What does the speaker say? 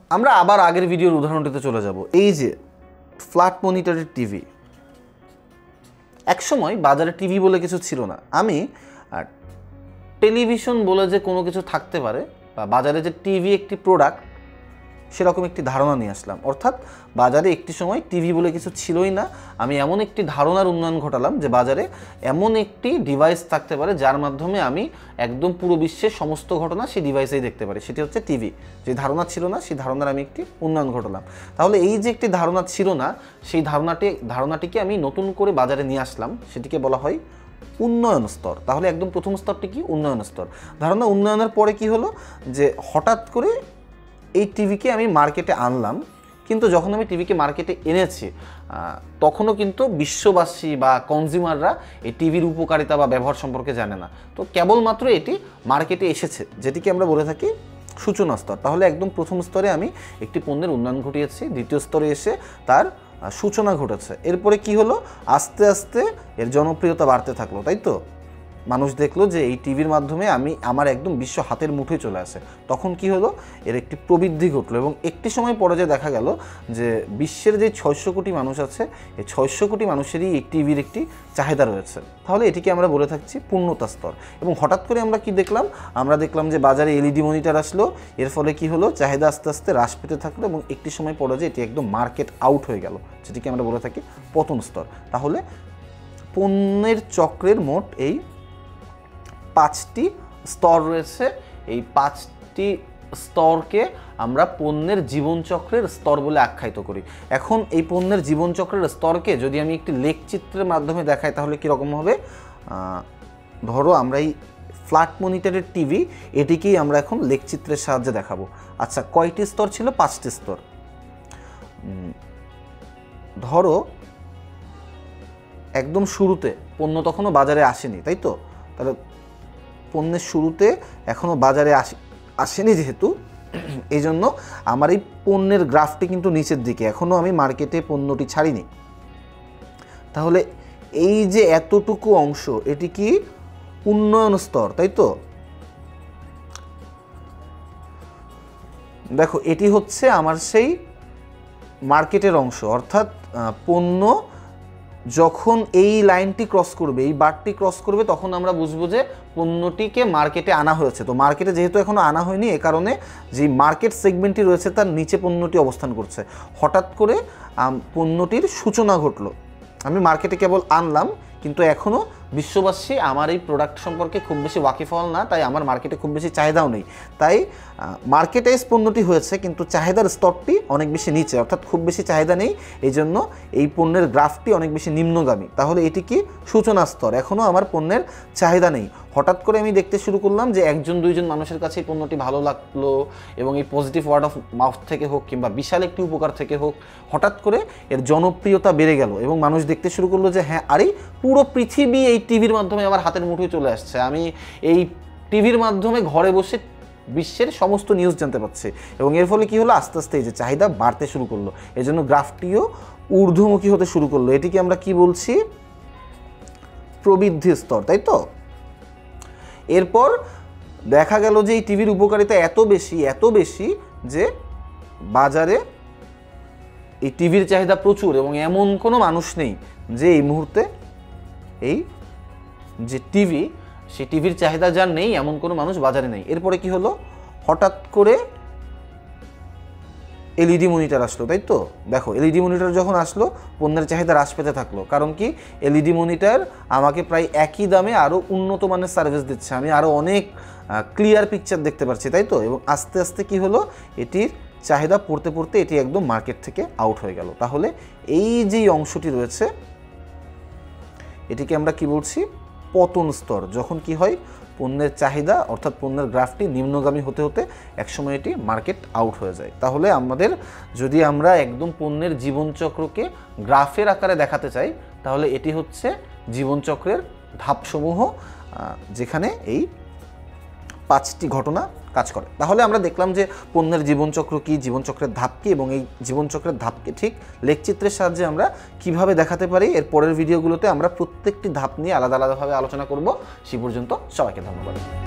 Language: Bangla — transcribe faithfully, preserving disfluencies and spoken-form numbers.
আমরা আবার আগের ভিডিওর উদাহরণটিতে চলে যাব। এই যে ফ্ল্যাট মনিটরের টিভি, একসময় বাজারে টিভি বলে কিছু ছিল না। আমি টেলিভিশন বলে যে কোনো কিছু থাকতে পারে বা বাজারে যে টিভি একটি প্রোডাক্ট সেরকম একটি ধারণা নিয়ে আসলাম। অর্থাৎ বাজারে একটি সময় টিভি বলে কিছু ছিলই না, আমি এমন একটি ধারণার উন্নয়ন ঘটালাম যে বাজারে এমন একটি ডিভাইস থাকতে পারে যার মাধ্যমে আমি একদম পুরো বিশ্বের সমস্ত ঘটনা সেই ডিভাইসেই দেখতে পারি, সেটি হচ্ছে টিভি। যে ধারণা ছিল না সেই ধারণার আমি একটি উন্নয়ন ঘটালাম। তাহলে এই যে একটি ধারণা ছিল না সেই ধারণাটি ধারণাটিকে আমি নতুন করে বাজারে নিয়ে আসলাম, সেটিকে বলা হয় উন্নয়ন স্তর। তাহলে একদম প্রথম স্তরটি কি? উন্নয়ন স্তর। ধারণা উন্নয়নের পরে কি হলো যে হঠাৎ করে এই টিভিকে আমি মার্কেটে আনলাম, কিন্তু যখন আমি টিভিকে মার্কেটে এনেছি তখনও কিন্তু বিশ্ববাসী বা কনজিউমাররা এই টিভির উপকারিতা বা ব্যবহার সম্পর্কে জানে না। তো কেবলমাত্র এটি মার্কেটে এসেছে, যেটিকে আমরা বলে থাকি সূচনা স্তর। তাহলে একদম প্রথম স্তরে আমি একটি পণ্যের উন্নয়ন ঘটিয়েছি, দ্বিতীয় স্তরে এসে তার সূচনা ঘটেছে। এরপরে কি হলো? আস্তে আস্তে এর জনপ্রিয়তা বাড়তে থাকলো, তাই তো? মানুষ দেখলো যে এই টিভির মাধ্যমে আমি আমার একদম বিশ্ব হাতের মুঠোয় চলে আসে। তখন কি হলো? এর একটি প্রবৃদ্ধি ঘটলো এবং একটি সময় পরে যে দেখা গেল যে বিশ্বের যে ছয়শো কোটি মানুষ আছে এই ছয়শো কোটি মানুষেরই এই টিভির একটি চাহিদা রয়েছে। তাহলে এটিকে আমরা বলে থাকছি পূর্ণতা স্তর। এবং হঠাৎ করে আমরা কি দেখলাম? আমরা দেখলাম যে বাজারে এলইডি মনিটর আসলো, এর ফলে কি হলো? চাহিদা আস্তে আস্তে হ্রাস পেতে থাকলো এবং একটি সময় পরে যে এটি একদম মার্কেট আউট হয়ে গেল, যেটিকে আমরা বলে থাকি পতন স্তর। তাহলে পণ্যের চক্রের মোট এই পাঁচটি স্তর রয়েছে। এই পাঁচটি স্তরকে আমরা পণ্যের জীবনচক্রের স্তর বলে আখ্যায়িত করি। এখন এই পণ্যের জীবনচক্রের স্তরকে যদি আমি একটি লেখচিত্রের মাধ্যমে দেখাই তাহলে কীরকম হবে? ধরো আমরা এই ফ্ল্যাট মনিটরের টিভি, এটিকেই আমরা এখন লেখচিত্রের সাহায্যে দেখাবো। আচ্ছা, কয়টি স্তর ছিল? পাঁচটি স্তর। ধরো একদম শুরুতে পণ্য তখনও বাজারে আসেনি, তাই তো? তাহলে পণ্যের শুরুতে এখনও বাজারে আসে আসেনি যেহেতু, এই জন্য আমার এই পণ্যের গ্রাফটি কিন্তু নিচের দিকে, এখনও আমি মার্কেটে পণ্যটি ছাড়িনি। তাহলে এই যে এতটুকু অংশ এটি কি উন্নয়ন স্তর, তাই তো? দেখো এটি হচ্ছে আমার সেই মার্কেটের অংশ, অর্থাৎ পণ্য যখন এই লাইনটি ক্রস করবে, এই বারটি ক্রস করবে, তখন আমরা বুঝবো যে পণ্যটিকে মার্কেটে আনা হয়েছে। তো মার্কেটে যেহেতু এখনও আনা হয়নি, এ কারণে যে মার্কেট সেগমেন্টটি রয়েছে তার নিচে পণ্যটি অবস্থান করছে। হঠাৎ করে পণ্যটির সূচনা ঘটলো, আমি মার্কেটে কেবল আনলাম, কিন্তু এখনও বিশ্ববাসী আমার এই প্রোডাক্ট সম্পর্কে খুব বেশি ওয়াকিফল না, তাই আমার মার্কেটে খুব বেশি চাহিদাও নেই। তাই মার্কেটাইজ পণ্যটি হয়েছে কিন্তু চাহিদার স্তরটি অনেক বেশি নিচে, অর্থাৎ খুব বেশি চাহিদা নেই, এই জন্য এই পণ্যের গ্রাফটি অনেক বেশি নিম্নগামী। তাহলে এটি কি? সূচনা স্তর। এখনও আমার পণ্যের চাহিদা নেই। হঠাৎ করে আমি দেখতে শুরু করলাম যে একজন দুইজন মানুষের কাছে এই পণ্যটি ভালো লাগলো এবং এই পজিটিভ ওয়ার্ড অফ মাউথ থেকে হোক কিংবা বিশাল একটি উপকার থেকে হোক, হঠাৎ করে এর জনপ্রিয়তা বেড়ে গেল এবং মানুষ দেখতে শুরু করলো যে হ্যাঁ, আরে পুরো পৃথিবী এই টিভির মাধ্যমে আমার হাতের মুঠোয় চলে আসছে, আমি এই টিভির মাধ্যমে ঘরে বসে বিশ্বের সমস্ত নিউজ জানতে পারছি। এবং এর ফলে কি হলো? আস্তে আস্তে এই যে চাহিদা বাড়তে শুরু করলো, এজন্য গ্রাফটিও ঊর্ধ্বমুখী হতে শুরু করলো। এটিকে আমরা কি বলছি? প্রবৃদ্ধি স্তর, তাই তো? এরপর দেখা গেল যে এই টিভির উপকারিতা এত বেশি এত বেশি যে বাজারে এই টিভির চাহিদা প্রচুর এবং এমন কোনো মানুষ নেই যে এই মুহূর্তে এই যে টিভি, সেই টিভির চাহিদা যার নেই এমন কোনো মানুষ বাজারে নেই। এরপরে কি হলো? হঠাৎ করে এলইডি মনিটর আসলো, তাই তো? দেখো এলইডি মনিটর যখন আসলো পণ্যের চাহিদা হ্রাস পেতে থাকলো, কারণ কি? এলইডি মনিটর আমাকে প্রায় একই দামে আরও উন্নত মানের সার্ভিস দিচ্ছে, আমি আরও অনেক ক্লিয়ার পিকচার দেখতে পাচ্ছি, তাই তো? এবং আস্তে আস্তে কি হলো? এটির চাহিদা পড়তে পড়তে এটি একদম মার্কেট থেকে আউট হয়ে গেল। তাহলে এই যেই অংশটি রয়েছে এটিকে আমরা কি বলছি? পতন স্তর। যখন কি হয়? পণ্যের চাহিদা অর্থাৎ পণ্যের গ্রাফটি নিম্নগামী হতে হতে একসময় এটি মার্কেট আউট হয়ে যায়। তাহলে আমাদের যদি আমরা একদম পণ্যের জীবনচক্রকে গ্রাফের আকারে দেখাতে চাই তাহলে এটি হচ্ছে জীবনচক্রের ধাপসমূহ, যেখানে এই পাঁচটি ঘটনা কাজ করে। তাহলে আমরা দেখলাম যে পণ্যের জীবনচক্র কি, জীবনচক্রের ধাপ কি, এবং এই জীবনচক্রের ধাপকে ঠিক লেখচিত্রের সাহায্যে আমরা কিভাবে দেখাতে পারি। এর পরের ভিডিওগুলোতে আমরা প্রত্যেকটি ধাপ নিয়ে আলাদা আলাদাভাবে আলোচনা করব। সে পর্যন্ত সবাইকে ধন্যবাদ।